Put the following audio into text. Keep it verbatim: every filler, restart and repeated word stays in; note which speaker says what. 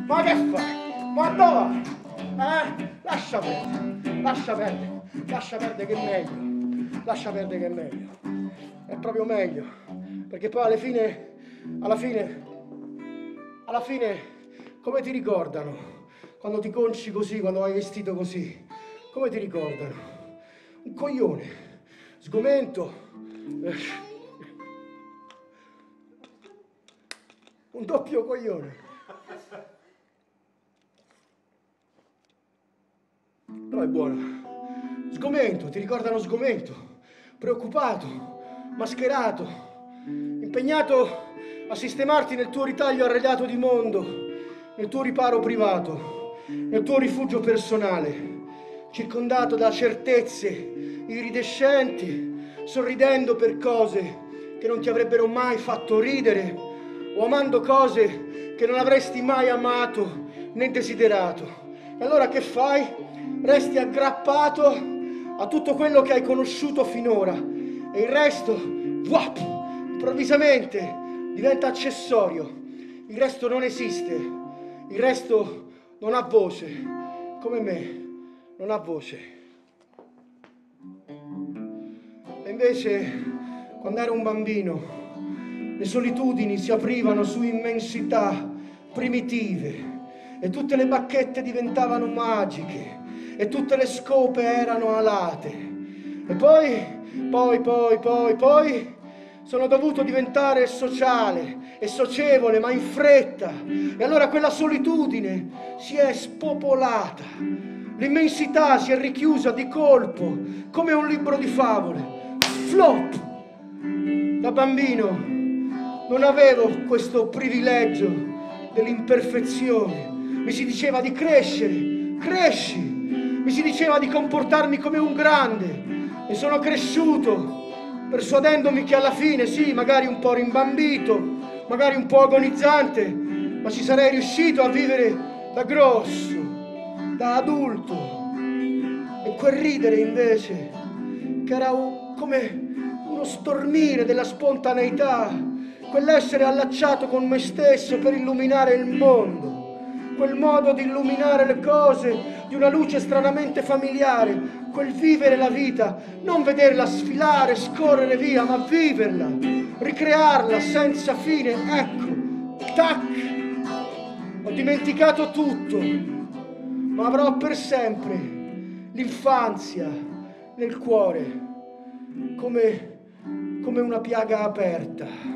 Speaker 1: Ma che fai? Ma dove vai? Eh? Lascia perdere, lascia perdere, lascia perdere che è meglio, lascia perdere che è meglio, è proprio meglio, perché poi alla fine, alla fine, alla fine, come ti ricordano? Quando ti conci così, quando vai vestito così, come ti ricordano? Un coglione, sgomento, eh, un doppio coglione. No, è buono. Sgomento, ti ricordano sgomento, preoccupato, mascherato, impegnato a sistemarti nel tuo ritaglio arredato di mondo, nel tuo riparo privato, nel tuo rifugio personale, circondato da certezze iridescenti, sorridendo per cose che non ti avrebbero mai fatto ridere o amando cose che non avresti mai amato né desiderato. E allora che fai? Resti aggrappato a tutto quello che hai conosciuto finora e il resto, wap, improvvisamente diventa accessorio. Il resto non esiste, il resto non ha voce, come me, non ha voce. E invece, quando ero un bambino, le solitudini si aprivano su immensità primitive e tutte le bacchette diventavano magiche e tutte le scope erano alate. E poi, poi, poi, poi, poi sono dovuto diventare sociale e socievole, ma in fretta. E allora quella solitudine si è spopolata. L'immensità si è richiusa di colpo, come un libro di favole. Flop! Da bambino non avevo questo privilegio dell'imperfezione. Mi si diceva di crescere, cresci. Mi si diceva di comportarmi come un grande e sono cresciuto persuadendomi che alla fine, sì, magari un po' rimbambito, magari un po' agonizzante, ma ci sarei riuscito a vivere da grosso, da adulto. E quel ridere invece, che era un, come uno stormire della spontaneità, quell'essere allacciato con me stesso per illuminare il mondo, quel modo di illuminare le cose di una luce stranamente familiare, quel vivere la vita, non vederla sfilare, scorrere via, ma viverla, ricrearla senza fine. Ecco, tac, ho dimenticato tutto, ma avrò per sempre l'infanzia nel cuore, come, come una piaga aperta.